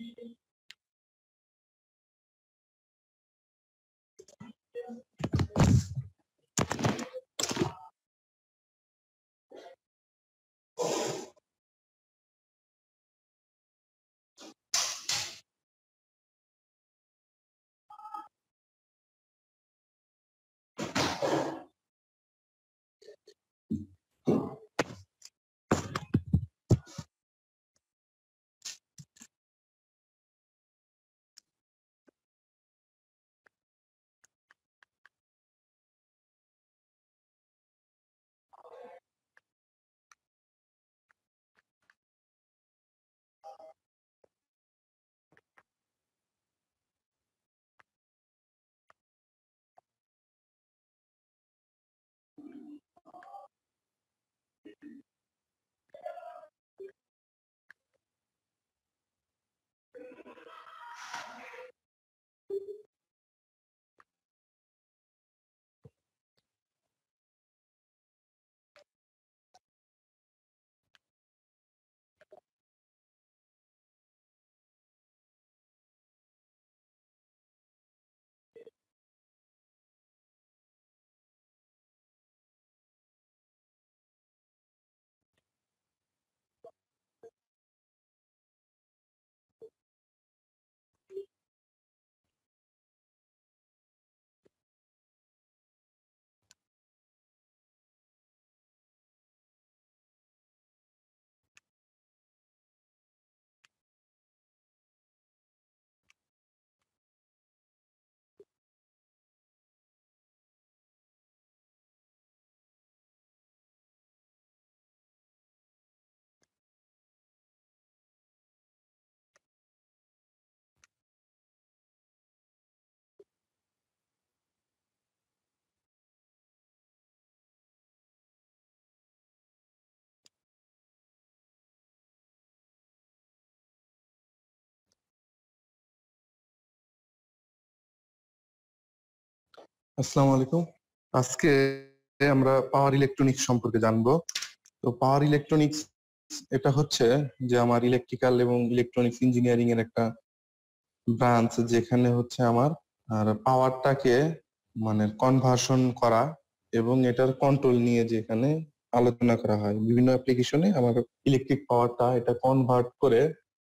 আসসালামু আলাইকুম। আজকে আমরা পাওয়ার ইলেকট্রনিক্স সম্পর্কে জানবো। তো পাওয়ার ইলেকট্রনিক্স এটা হচ্ছে যে আমার ইলেকট্রিক্যাল এবং ইলেকট্রনিক্স ইঞ্জিনিয়ারিং এর একটা ব্রাঞ্চ, যেখানে হচ্ছে আমার আর পাওয়ারটাকে মানে কনভার্সন করা এবং এটার কন্ট্রোল নিয়ে যেখানে আলোচনা করা হয়। বিভিন্ন অ্যাপ্লিকেশনে আমার ইলেকট্রিক পাওয়ারটা এটা কনভার্ট করে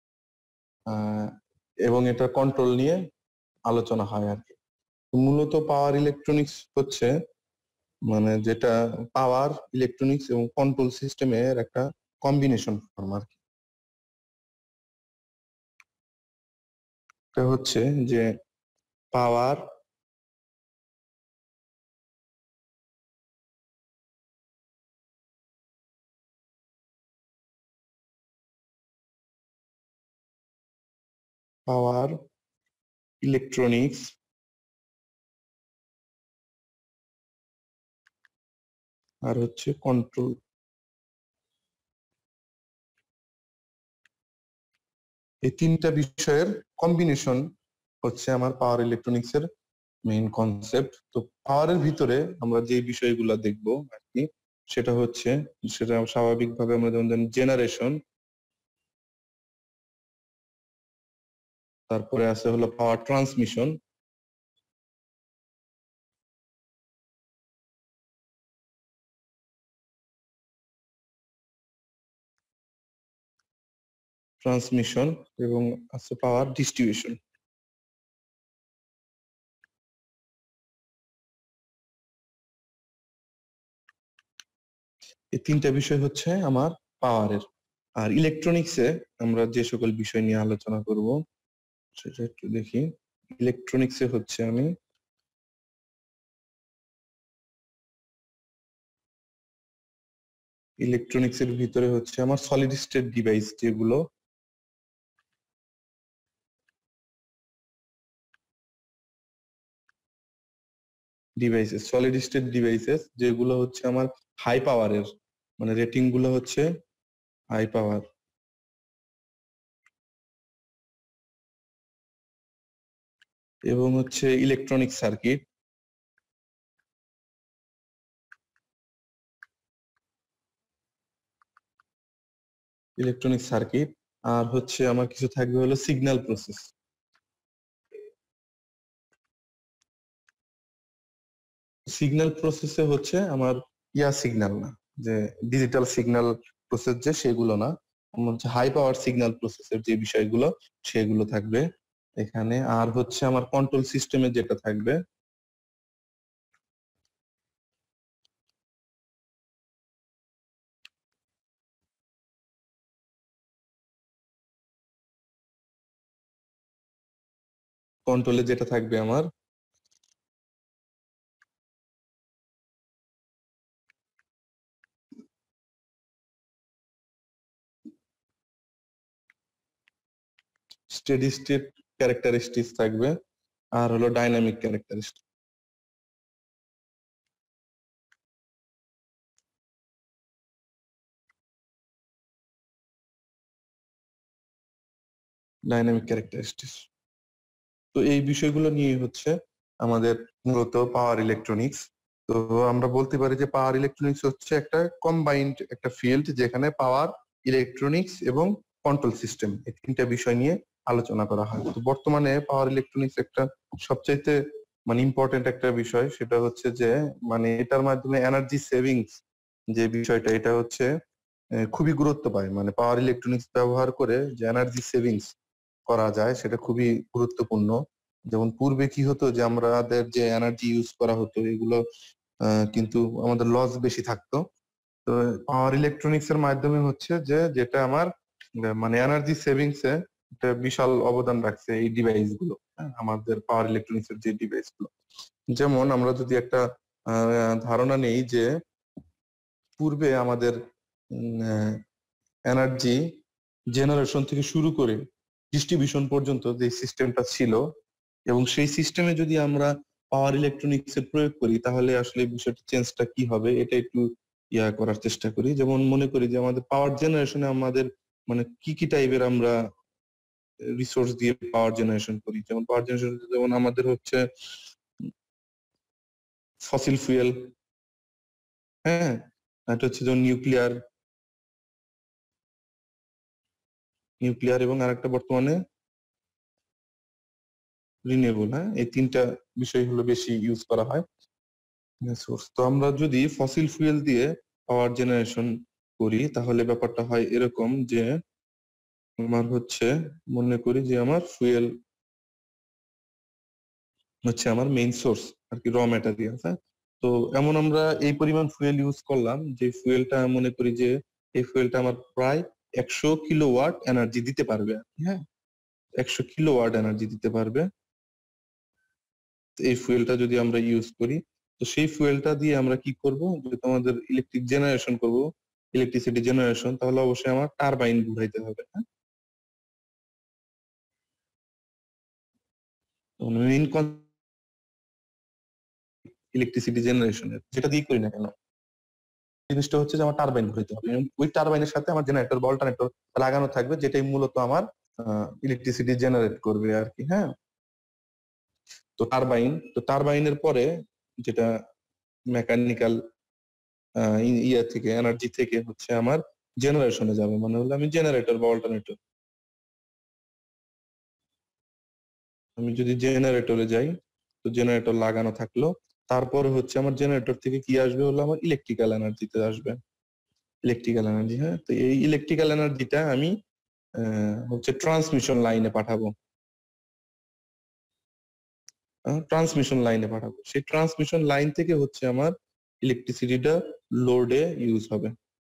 এবং এটা কন্ট্রোল নিয়ে আলোচনা হয় আর কি। মূলত পাওয়ার ইলেকট্রনিক্স হচ্ছে মানে যেটা পাওয়ার ইলেকট্রনিক্স এবং কন্ট্রোল সিস্টেমের একটা কম্বিনেশন ফর্ম আর কি। এটা হচ্ছে যে পাওয়ার পাওয়ার ইলেকট্রনিক্স আর হচ্ছে কন্ট্রোল। এই তিনটা বিষয়ের কম্বিনেশন হচ্ছে আমার পাওয়ার ইলেকট্রনিক্স এর মেইন কনসেপ্ট। তো পাওয়ারের ভিতরে আমরা যে বিষয়গুলো দেখবো আর কি, সেটা হচ্ছে সেটা স্বাভাবিকভাবে আমরা যেমন জেনারেশন, তারপরে আছে হলো পাওয়ার ট্রান্সমিশন, এবং আছে পাওয়ার ডিস্ট্রিবিউশন। এই তিনটা বিষয় হচ্ছে আমার পাওয়ারের। আর ইলেকট্রনিক্সে আমরা যে সকল বিষয় নিয়ে আলোচনা করব সেটা একটু দেখি। ইলেকট্রনিক্সে হচ্ছে আমি ইলেকট্রনিক্সের ভিতরে হচ্ছে আমার সলিড স্টেট ডিভাইস, যেগুলো সলিড স্টেট ডিভাইসেস যেগুলো হচ্ছে আমার হাই পাওয়ারের, মানে রেটিং গুলো হচ্ছে হাই পাওয়ার। এবং হচ্ছে ইলেকট্রনিক সার্কিট, আর হচ্ছে আমার কিছু থাকবে হলো সিগন্যাল প্রসেস। সিগন্যাল প্রসেসে হচ্ছে আমার সিগন্যাল না, যে ডিজিটাল সিগন্যাল প্রসেস যে সেগুলো না, আমার হচ্ছে হাই পাওয়ার সিগন্যাল প্রসেসের যে বিষয়গুলো সেগুলো থাকবে এখানে। আর হচ্ছে আমার কন্ট্রোল সিস্টেমে যেটা থাকবে, কন্ট্রোলে যেটা থাকবে আমার স্টেডি স্টেট ক্যারেক্টারিস্টিক্স থাকবে, আর হলো ডাইনামিক ক্যারেক্টারিস্টিক। ডাইনামিক ক্যারেক্টারিস্টিক্স, তো এই বিষয়গুলো নিয়ে হচ্ছে আমাদের মূলত পাওয়ার ইলেকট্রনিক্স। তো আমরা বলতে পারি যে পাওয়ার ইলেকট্রনিক্স হচ্ছে একটা কম্বাইন্ড একটা ফিল্ড, যেখানে পাওয়ার, ইলেকট্রনিক্স এবং কন্ট্রোল সিস্টেম এই তিনটা বিষয় নিয়ে আলোচনা করা হয়। তো বর্তমানে পাওয়ার ইলেকট্রনিক্স একটা সবচাইতে মানে ইম্পর্টেন্ট একটা বিষয়, সেটা হচ্ছে যে মানে এটার মাধ্যমে এনার্জি সেভিংস যে বিষয়টা, এটা হচ্ছে খুবই গুরুত্ব পায়। মানে পাওয়ার ইলেকট্রনিক্স ব্যবহার করে যে এনার্জি সেভিংস করা যায় সেটা খুবই গুরুত্বপূর্ণ। যেমন পূর্বে কি হতো যে আমাদের যে এনার্জি ইউজ করা হতো এগুলো কিন্তু আমাদের লস বেশি থাকতো। তো পাওয়ার ইলেকট্রনিক্স এর মাধ্যমে হচ্ছে যে যেটা আমার মানে এনার্জি সেভিংস এ একটা বিশাল অবদান রাখছে এই ডিভাইস গুলো। হ্যাঁ, আমাদের পাওয়ার ইলেকট্রনিক্স এর যে ডিভাইস গুলো, যেমন আমরা যদি একটা ধারণা নেই যে পূর্বে আমাদের এনার্জি জেনারেশন থেকে শুরু করে ডিস্ট্রিবিউশন পর্যন্ত যে সিস্টেমটা ছিল, এবং সেই সিস্টেমে যদি আমরা পাওয়ার ইলেকট্রনিক্স এর প্রয়োগ করি তাহলে আসলে বিষয়টা চেঞ্জটা কি হবে এটা একটু করার চেষ্টা করি। যেমন মনে করি যে আমাদের পাওয়ার জেনারেশনে আমাদের মানে কি কি টাইপের আমরা রিসোর্স দিয়ে পাওয়ার জেনারেশন করি। যেমন পাওয়ার জেনারেশন যেমন আমাদের হচ্ছে ফসিল ফুয়েল, হ্যাঁ, এটা হচ্ছে যেমন নিউক্লিয়ার, এবং আরেকটা বর্তমানে রিনিউয়েবল। হ্যাঁ, এই তিনটা বিষয় হলো বেশি ইউজ করা হয় সোর্স। তো আমরা যদি ফসিল ফুয়েল দিয়ে পাওয়ার জেনারেশন করি তাহলে ব্যাপারটা হয় এরকম যে আমার হচ্ছে মনে করি যে আমার ফুয়েল হচ্ছে আমার মেইন সোর্স আর কি, র ম্যাটেরিয়াল। হ্যাঁ, তো এমন আমরা এই পরিমাণ ফুয়েল ইউজ করলাম যে ফুয়েলটা মনে করি যে এই ফুয়েলটা আমার প্রায় 100 কিলোওয়াট এনার্জি দিতে পারবে আর কি। হ্যাঁ, 100 কিলোওয়াট এনার্জি দিতে পারবে। এই ফুয়েলটা যদি আমরা ইউজ করি, তো সেই ফুয়েলটা দিয়ে আমরা কি করব, যেহেতু আমাদের ইলেকট্রিক জেনারেশন করব, ইলেকট্রিসিটি জেনারেশন, তাহলে অবশ্যই আমার টারবাইন ঘুরাইতে হবে। হ্যাঁ, মেইন ইলেকট্রিসিটি জেনারেশনের যেটা দিয়ে করি না কেন, জিনিসটা হচ্ছে যে আমার টারবাইন ঘুরাইতে হবে, এবং ওই টারবাইনের সাথে আমার জেনারেটর বা অল্টারনেটর লাগানো থাকবে, যেটাই মূলত আমার ইলেকট্রিসিটি জেনারেট করবে আর কি। হ্যাঁ, তো টারবাইনের পরে যেটা মেকানিক্যাল থেকে এনার্জি থেকে হচ্ছে আমার জেনারেশনে যাবে, মানে হলো আমি জেনারেটর বা অল্টারনেটর, আমি যদি জেনারেটরে যাই তো জেনারেটর লাগানো থাকলো, তারপরে হচ্ছে আমার জেনারেটর থেকে কি আসবে হলো আমার ইলেকট্রিক্যাল এনার্জিতে আসবে, ইলেকট্রিক্যাল এনার্জি। হ্যাঁ, তো এই ইলেকট্রিক্যাল এনার্জিটা আমি হচ্ছে ট্রান্সমিশন লাইনে পাঠাবো, ট্রান্সমিশন লাইনে পাঠাবো, সেই ট্রান্সমিশন লাইন থেকে হচ্ছে আমার ইলেকট্রিসিটিটা লোডে ইউজ হবে,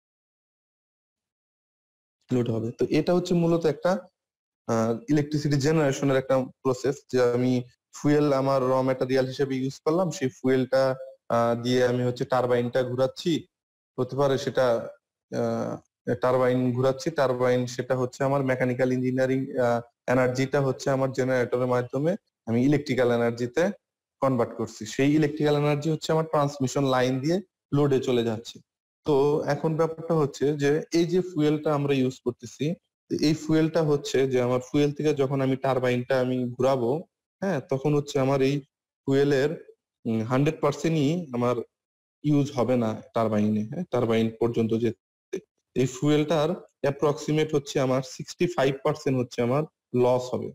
লোড হবে। তো এটা হচ্ছে মূলত একটা ইলেকট্রিসিটি জেনারেশনের একটা প্রসেস, যে আমি ফুয়েল আমার র ম্যাটেরিয়াল হিসেবে ইউজ করলাম, সেই ফুয়েলটা দিয়ে আমি হচ্ছে টারবাইনটা ঘুরাচ্ছি, হতে পারে সেটা টারবাইন ঘুরাচ্ছি, টারবাইন সেটা হচ্ছে আমার মেকানিক্যাল ইঞ্জিনিয়ারিং এনার্জিটা হচ্ছে আমার জেনারেটরের মাধ্যমে আমি ইলেকট্রিক্যাল এনার্জিতে কনভার্ট করছি, সেই ইলেকট্রিক্যাল এনার্জি হচ্ছে আমার ট্রান্সমিশন লাইন দিয়ে লোডে চলে যাচ্ছে। তো এখন ব্যাপারটা হচ্ছে যে এই যে ফুয়েলটা আমরা ইউজ করতেছি, এই ফুয়েলটা হচ্ছে যে আমার ফুয়েল থেকে যখন আমি টারবাইনটা আমি ঘুরাবো, হ্যাঁ, তখন হচ্ছে আমার এই ফুয়েলের 100%ই আমার ইউজ হবে না টারবাইনে, হ্যাঁ, টারবাইন পর্যন্ত যেতে। এই ফুয়েলটার অ্যাপ্রক্সিমেট হচ্ছে আমার 65% হচ্ছে আমার লস হবে।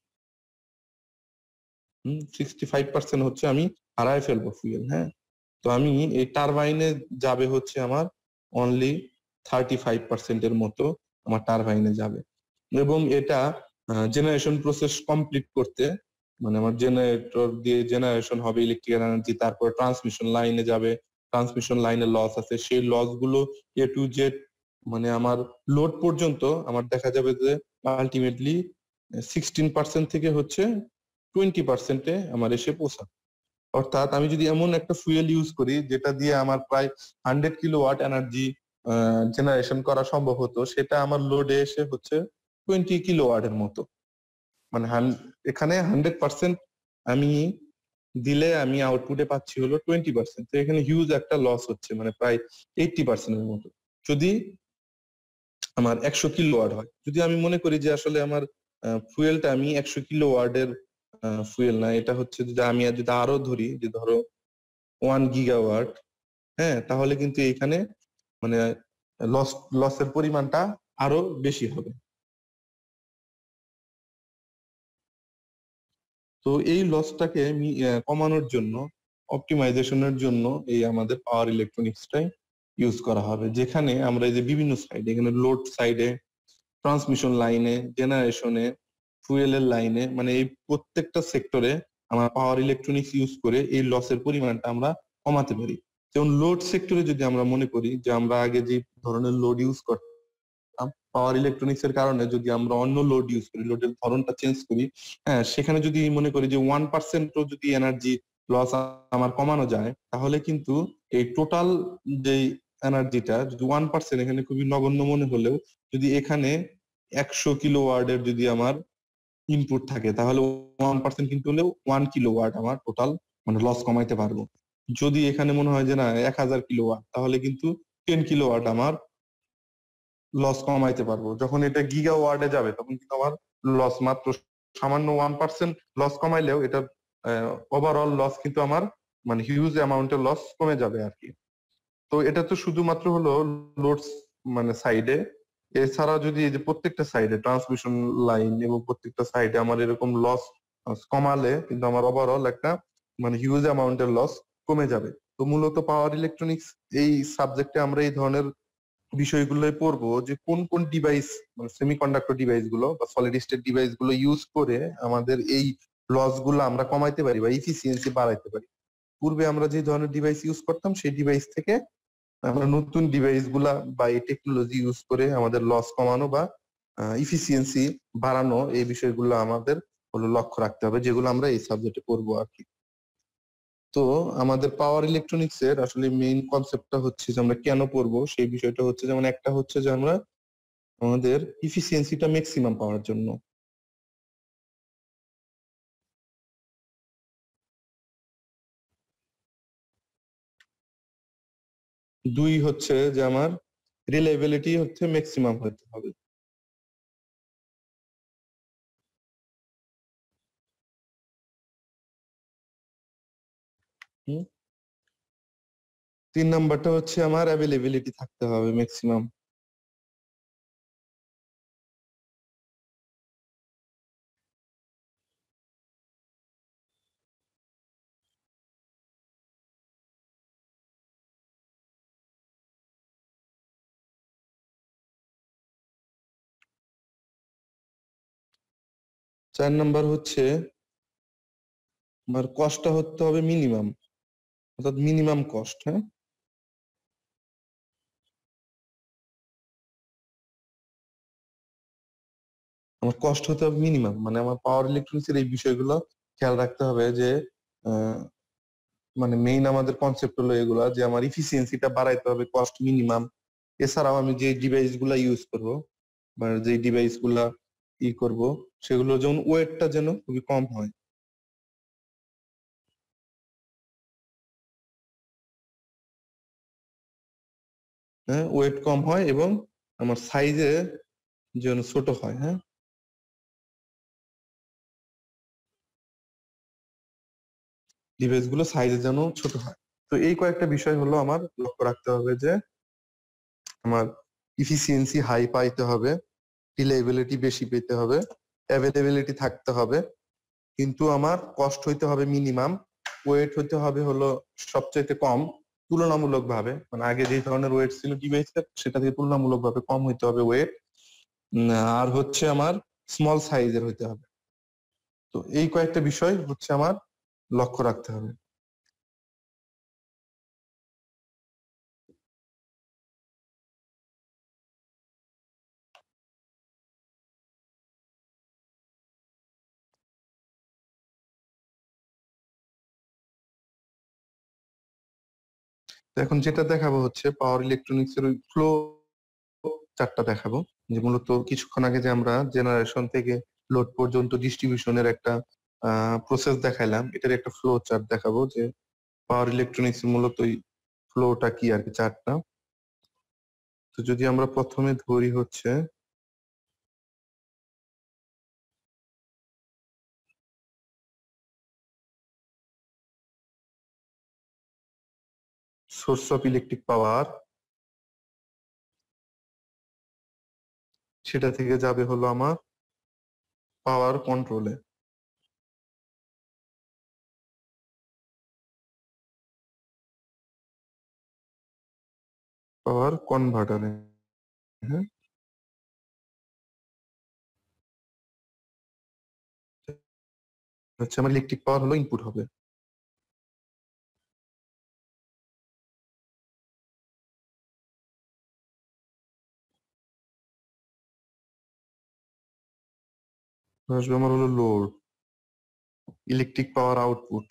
65% হচ্ছে আমি হারায় ফেলবো ফুয়েল। হ্যাঁ, তো আমি এই টারবাইনে যাবে হচ্ছে আমার অনলি 35% মতো আমার টারবাইনে যাবে। এবং এটা জেনারেশন প্রসেস কমপ্লিট করতে, মানে আমার জেনারেটর দিয়ে জেনারেশন হবে ইলেকট্রিক্যাল এনার্জি, তারপর ট্রান্সমিশন লাইনে যাবে, ট্রান্সমিশন লাইনে লস আছে, সেই লস গুলো এ টু জেড মানে আমার লোড পর্যন্ত আমার দেখা যাবে যে আলটিমেটলি 16% থেকে হচ্ছে 20%-এ আমার এসে পৌঁছা। অর্থাৎ আমি যদি এমন একটা ফুয়েল ইউজ করি যেটা দিয়ে আমার প্রায় 100 কিলোওয়াট এনার্জি জেনারেশন করা সম্ভব হতো, সেটা আমার লোডে এসে হচ্ছে 20 কিলোওয়াটের মতো। মানে এখানে 100% আমি দিলে আমি আউটপুটে পাচ্ছি হলো 20%। তো এখানে হিউজ একটা লস হচ্ছে, মানে প্রায় 80%-এর মতো। যদি আমার 100 কিলোওয়াট হয়, যদি আমি মনে করি যে আসলে আমার ফুয়েলটা আমি 100 কিলোওয়াটের ফুয়েল না, এটা হচ্ছে যদি আমি যদি আরো ধরি যে ধরো 1 গিগাওয়াট, হ্যাঁ, তাহলে কিন্তু এখানে মানে লসের পরিমাণটা আরো বেশি হবে। তো এই লসটাকে কমানোর জন্য, অপটিমাইজেশনের জন্য এই আমাদের পাওয়ার ইলেকট্রনিক্সটাই ইউজ করা হবে, যেখানে আমরা এই যে বিভিন্ন সাইডে, এখানে লোড সাইডে, ট্রান্সমিশন লাইনে, জেনারেশনে, ফুয়েলের লাইনে, মানে এই প্রত্যেকটা সেক্টরে আমরা পাওয়ার ইলেকট্রনিক্স ইউজ করে এই লসের পরিমাণটা আমরা কমাতে পারি। যেমন লোড সেক্টরে যদি আমরা মনে করি যে আমরা আগে যে ধরনের লোড ইউজ করতাম, পাওয়ার ইলেকট্রনিক্স এর কারণে যদি আমরা অন্য লোড ইউজ করি, লোডের ধরনটা চেঞ্জ করি, হ্যাঁ, সেখানে যদি মনে করি যে 1%ও যদি এনার্জি লস আমার কমানো যায়, তাহলে কিন্তু এই টোটাল যে এনার্জিটা যদি 1%, এখানে খুবই নগণ্য মনে হলেও, যদি এখানে 100 কিলোওয়াটের যদি আমার ইনপুট থাকে, তাহলে 1% কিন্তু হলেও 1 কিলোওয়াট আমার টোটাল মানে লস কমাইতে পারবো। যদি এখানে মনে হয় যে না 1000 কিলোওয়াট, তাহলে কিন্তু 10 কিলোওয়াট আমার লস কমাইতে পারবো। যখন এটা গিগা ওয়ার্ডে যাবে তখন কিন্তু আমার লস মাত্র সামান্য 1% লস কমাইলেও এটা ওভারঅল লস কিন্তু আমার মানে হিউজ অ্যামাউন্টের লস কমে যাবে আর কি। তো এটা তো শুধুমাত্র হলো লোডস মানে সাইডে। এছাড়া যদি এই যে প্রত্যেকটা সাইডে ট্রান্সমিশন লাইন এবং প্রত্যেকটা সাইডে আমার এরকম লস কমালে কিন্তু আমার ওভারঅল একটা মানে হিউজ অ্যামাউন্টের লস কমে যাবে। তো মূলত পাওয়ার ইলেকট্রনিক্স এই সাবজেক্টে আমরা এই ধরনের বিষয়গুলোই পড়বো যে কোন কোন ডিভাইস, মানে সেমিকন্ডাক্টর ডিভাইস গুলো বা সলিড স্টেট ডিভাইস গুলো ইউজ করে আমাদের এই লস গুলো আমরা কমাইতে পারি বা ইফিসিয়েন্সি বাড়াইতে পারি। পূর্বে আমরা যে ধরনের ডিভাইস ইউজ করতাম সেই ডিভাইস থেকে আমরা নতুন ডিভাইস গুলা বা এই টেকনোলজি ইউজ করে আমাদের লস কমানো বা ইফিসিয়েন্সি বাড়ানো, এই বিষয়গুলো আমাদের হলো লক্ষ্য রাখতে হবে, যেগুলো আমরা এই সাবজেক্টে পড়বো আর কি। তো আমাদের পাওয়ার ইলেকট্রনিক্স এর আসলে মেইন কনসেপ্টটা হচ্ছে যে আমরা কেন পড়বো সেই বিষয়টা হচ্ছে, যেমন একটা হচ্ছে যে আমরা আমাদের ইফিসিয়েন্সিটা ম্যাক্সিমাম পাওয়ার জন্য, দুই হচ্ছে যে আমার রিলায়েবিলিটি হচ্ছে ম্যাক্সিমাম হতে হবে। হুম? 3 নাম্বারটা হচ্ছে আমার অ্যাভেলেবিলিটি থাকতে হবে ম্যাক্সিমাম। 4 নাম্বার হচ্ছে আমার কস্টটা হতে হবে মিনিমাম, অর্থাৎ মিনিমাম কস্ট। হ্যাঁ, আমার কস্ট হতে হবে মিনিমাম, মানে আমার পাওয়ার ইলেকট্রনিক্স এর এই বিষয়গুলো খেয়াল রাখতে হবে যে আহ, মানে মেইন আমাদের কনসেপ্ট হলো এগুলা যে আমার ইফিসিয়েন্সিটা বাড়াইতে হবে, কস্ট মিনিমাম। এছাড়াও আমি যে ডিভাইস গুলা ইউজ করব বা যে ডিভাইস গুলা করব, সেগুলো যেমন ওয়েটটা যেন খুবই কম হয়। হ্যাঁ, ওয়েট কম হয় এবং আমার সাইজে যেন ছোট হয়। হ্যাঁ, ডিভাইস গুলো সাইজে যেন ছোট হয়। তো এই কয়েকটা বিষয় হলো আমার লক্ষ্য রাখতে হবে যে আমার ইফিসিয়েন্সি হাই পাইতে হবে, রিলায়েবিলিটি বেশি পেতে হবে, অ্যাভেলেবিলিটি থাকতে হবে, কিন্তু আমার কস্ট হইতে হবে মিনিমাম, ওয়েট হইতে হবে হলো সবচাইতে কম তুলনামূলক ভাবে, মানে আগে যে ধরনের ওয়েট ছিল ডিভাইসের সেটা থেকে তুলনামূলক ভাবে কম হইতে হবে ওয়েট, আর হচ্ছে আমার স্মল সাইজের হইতে হবে। তো এই কয়েকটা বিষয় হচ্ছে আমার লক্ষ্য রাখতে হবে। এখন যেটা দেখাবো হচ্ছে পাওয়ার ইলেকট্রনিক্স এর ওই ফ্লো চার্টটা দেখাবো, যে মূলত কিছুক্ষণ আগে যে আমরা জেনারেশন থেকে লোড পর্যন্ত ডিস্ট্রিবিউশনের একটা প্রসেস দেখাইলাম, এটার একটা ফ্লো চার্ট দেখাবো যে পাওয়ার ইলেকট্রনিক্স মূলত ওই ফ্লোটা কি আর কি, চার্টটা। তো যদি আমরা প্রথমে ধরি হচ্ছে সোর্স অফ ইলেকট্রিক পাওয়ার, সেটা থেকে যাবে হলো আমার পাওয়ার কন্ট্রোলে, পাওয়ার কনভার্টারে। হ্যাঁ, হচ্ছে আমার ইলেকট্রিক পাওয়ার হলো ইনপুট হবে। আসবে আমার হলো লোড, ইলেকট্রিক পাওয়ার আউটপুট।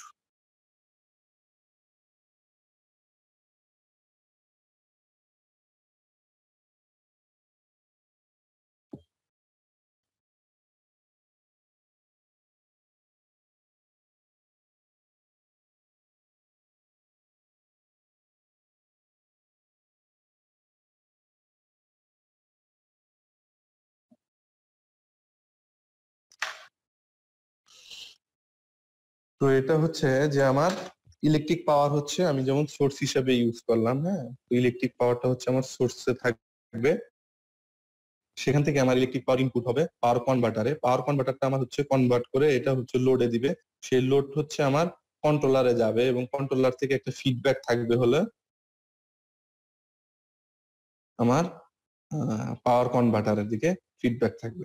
তো এটা হচ্ছে যে আমার ইলেকট্রিক পাওয়ার হচ্ছে আমি যেমন সোর্স হিসেবে ইউজ করলাম। হ্যাঁ, তো ইলেকট্রিক পাওয়ারটা হচ্ছে আমার সোর্সে থাকবে, সেখান থেকে আমার ইলেকট্রিক পাওয়ার ইনপুট হবে পাওয়ার কনভার্টারে, পাওয়ার কনভার্টারটা আমার হচ্ছে কনভার্ট করে এটা হচ্ছে লোডে দিবে, সেই লোড হচ্ছে আমার কন্ট্রোলারে যাবে এবং কন্ট্রোলার থেকে একটা ফিডব্যাক থাকবে হলে আমার পাওয়ার কনভার্টারের দিকে ফিডব্যাক থাকবে।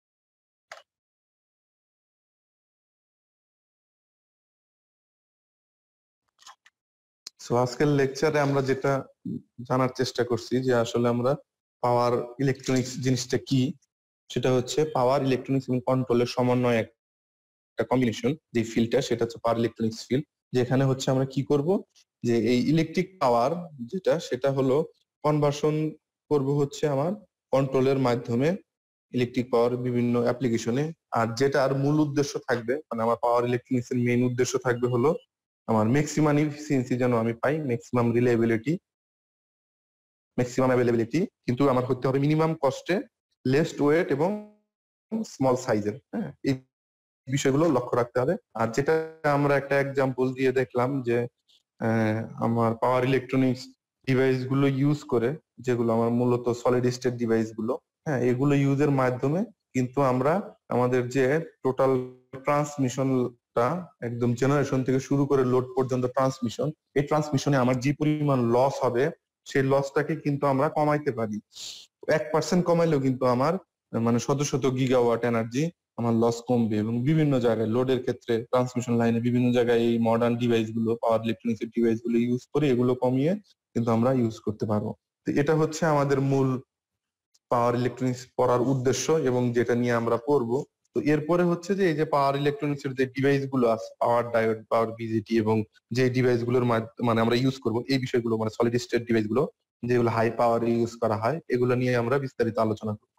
সো আজকের লেকচারে আমরা যেটা জানার চেষ্টা করছি যে আসলে আমরা পাওয়ার ইলেকট্রনিক্স জিনিসটা কি, সেটা হচ্ছে পাওয়ার ইলেকট্রনিক্স এবং কন্ট্রোলের সমন্বয় একটা কম্বিনেশন, যে ফিল্ডটা সেটা হচ্ছে পাওয়ার ইলেকট্রনিক্স ফিল্ড। যেখানে হচ্ছে আমরা কি করব, যে এই ইলেকট্রিক পাওয়ার যেটা সেটা হলো কনভার্সন করব হচ্ছে আমার কন্ট্রোলের মাধ্যমে ইলেকট্রিক পাওয়ার বিভিন্ন অ্যাপ্লিকেশনে। আর যেটার মূল উদ্দেশ্য থাকবে, মানে আমার পাওয়ার ইলেকট্রনিক্স এর মেইন উদ্দেশ্য থাকবে হলো আমার ম্যাক্সিমাম এফিসিয়েন্সি যেন আমি পাই, ম্যাক্সিমাম রিলায়েবিলিটি, ম্যাক্সিমাম অ্যাভেলেবিলিটি, কিন্তু আমার হতে হবে মিনিমাম কস্টে, লেস্ট ওয়েট এবং স্মল সাইজের। হ্যাঁ, এই বিষয়গুলো লক্ষ্য রাখতে হবে। আর যেটা আমরা একটা এক্সাম্পল দিয়ে দেখলাম যে আমার পাওয়ার ইলেকট্রনিক্স ডিভাইস গুলো ইউজ করে, যেগুলো আমার মূলত সলিড স্টেট ডিভাইস গুলো, হ্যাঁ, এগুলো ইউজের মাধ্যমে কিন্তু আমরা আমাদের যে টোটাল ট্রান্সমিশনটা একদম জেনারেশন থেকে শুরু করে লোড পর্যন্ত ট্রান্সমিশন, এই ট্রান্সমিশনে আমার যে পরিমাণ লস হবে সেই লসটাকে কিন্তু আমরা কমাইতে পারি। 1% কমাইলেও কিন্তু আমার মানে শত শত গিগাওয়াট এনার্জি আমার লস কমবে। এবং বিভিন্ন জায়গায় লোডের ক্ষেত্রে ট্রান্সমিশন লাইনে বিভিন্ন জায়গায় এই মডার্ন ডিভাইস গুলো, পাওয়ার ইলেকট্রনিক্স ডিভাইস গুলো ইউজ করে এগুলো কমিয়ে কিন্তু আমরা ইউজ করতে পারবো। তো এটা হচ্ছে আমাদের মূল পাওয়ার ইলেকট্রনিক্স পড়ার উদ্দেশ্য এবং যেটা নিয়ে আমরা পড়বো। তো এরপরে হচ্ছে যে এই যে পাওয়ার ইলেকট্রনিক্স এর যে ডিভাইস গুলো আছে, পাওয়ার ডায়োড, পাওয়ার বিজিটি, এবং যে ডিভাইস গুলোর মানে আমরা ইউজ করব এই বিষয়গুলো, মানে সলিড স্টেট ডিভাইস গুলো যেগুলো হাই পাওয়ার ইউজ করা হয়, এগুলো নিয়ে আমরা বিস্তারিত আলোচনা করব।